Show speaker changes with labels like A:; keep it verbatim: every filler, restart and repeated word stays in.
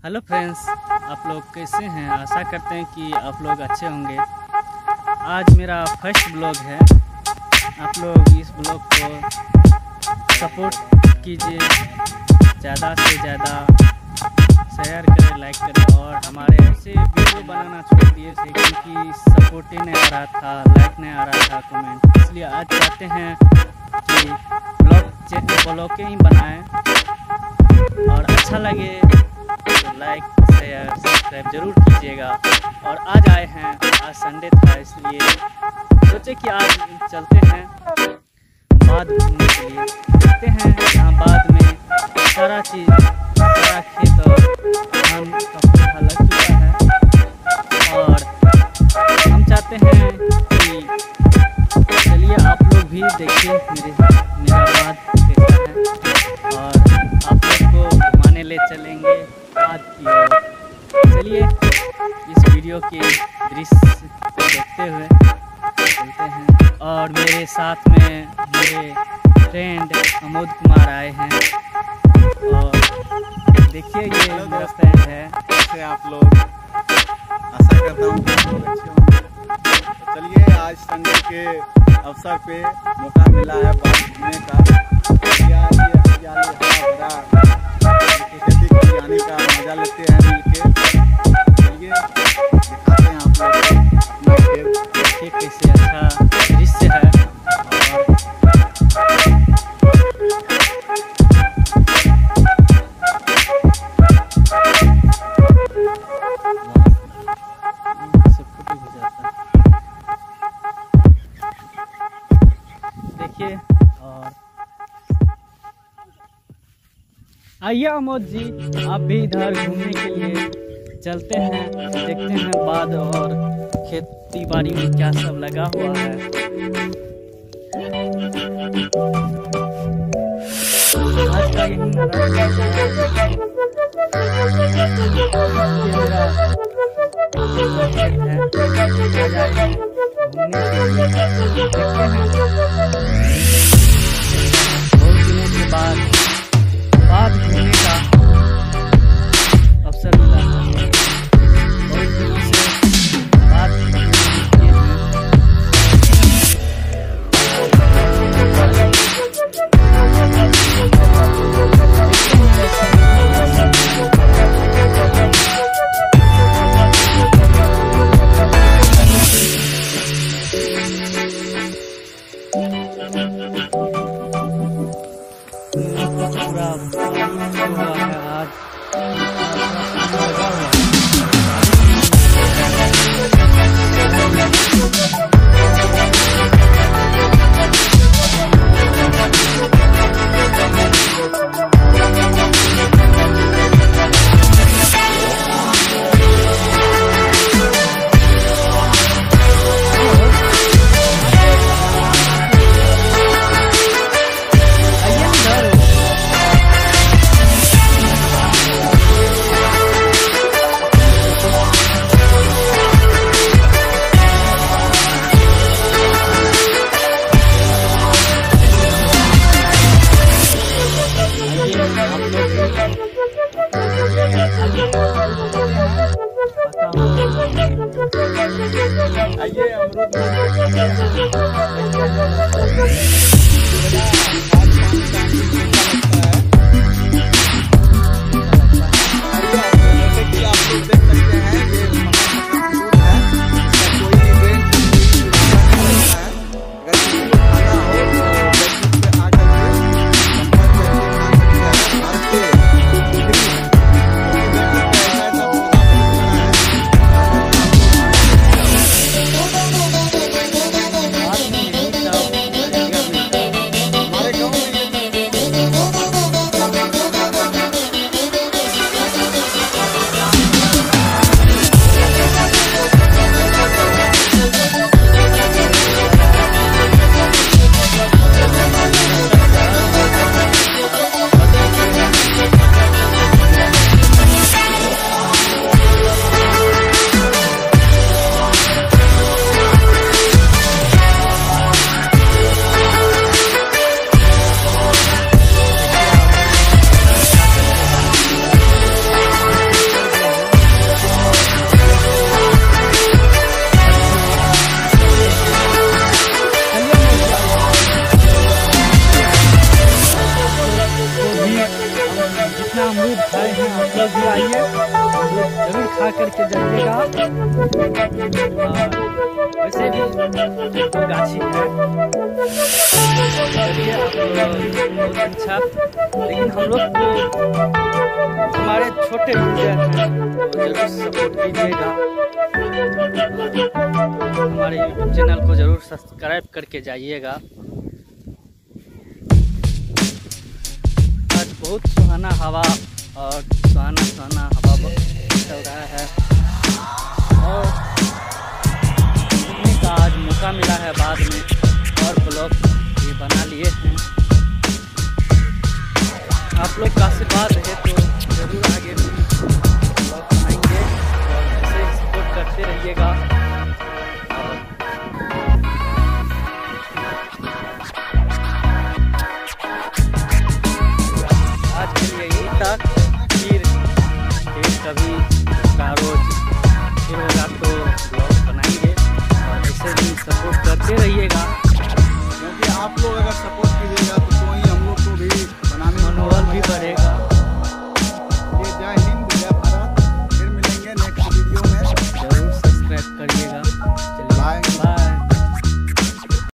A: Hello friends, आप लोग कैसे हैं? आशा करते हैं कि आप लोग अच्छे होंगे। आज मेरा फर्स्ट ब्लॉग है। आप लोग इस ब्लॉग को सपोर्ट कीजिए, ज़्यादा से ज़्यादा शेयर करें, लाइक करें और हमारे ऐसे वीडियो बनाना छोड़ दिए थे क्योंकि सपोर्ट ही नहीं आ रहा था, लाइक नहीं आ रहा था, कमेंट। इसलिए आज चाहते हैं कि ब्लॉग ब्लॉग के ही बनाएं और अच्छा लगे तो लाइक शेयर सब्सक्राइब जरूर कीजिएगा। और आज आए हैं, आज संडे था इसलिए सोचे कि आज चलते हैं बाध घूमने के लिए। देखते हैं यहाँ बाध में सारा चीज़, सारा खेत और धान का पौधा लग चुका है और हम चाहते हैं कि चलिए आप लोग भी देखिए मेरे मेरा बाध कैसा है और आप लोग को घुमाने ले चलेंगे बाध की ओर। चलिए इस वीडियो के दृश्य को देखते हुए चलते हैं। और मेरे साथ में मेरे फ्रेंड अमोद कुमार आए हैं और देखिए ये मेरा फ्रेंड है।
B: कैसे आप लोग? आशा करता हूँ कि आप लोग अच्छे होंगे। तो चलिए आज संडे के अवसर पे मौका मिला है बाहर घूमने का। हरियाली हरियाली हरा भरा खेती खलिहानी का मजा लेते हैं मिलके। चलिए दिखाते हैं आप लोग अपना खेत,
A: देखिए कैसे अच्छा दृश्य है। देखिए और आइए अमोद जी, आप भी इधर घूमने के लिए चलते हैं, देखते हैं बाध और खेती बाड़ी में क्या सब लगा हुआ है। आज का यही बहुत दिनों के बाद बाध घूमने का अवसर मिला है। बहुत दिनों से बाध घूमने के लिए पूरा हुआ है आज लगा हुआ है। आइए अमरूद आप लोग भी आइए, हम लोग जरूर खा करके जाइएगा। वैसे भी तो गाछी है, चलिए आप लोग बहुत अच्छा। लेकिन हम लोग को हमारे छोटे भैया हैं तो जरूर सपोर्ट कीजिएगा, हमारे यूट्यूब चैनल को जरूर सब्सक्राइब करके जाइएगा। आज बहुत सुहाना हवा और सुहाना सुहाना हवा चल रहा है और घूमने का आज मौका मिला है। बाद में और ब्लॉग भी बना लिए हैं। आप लोग का आशीर्वाद है तो जरूर आगे भी ब्लॉग बनाएंगे और ऐसे ही सपोर्ट करते रहिएगा। आज के लिए यहीं तक, फिर फिर कभी का रोज फिर होगा तो ब्लॉग बनाएंगे और ऐसे भी सपोर्ट करते रहिएगा।
B: क्योंकि आप लोग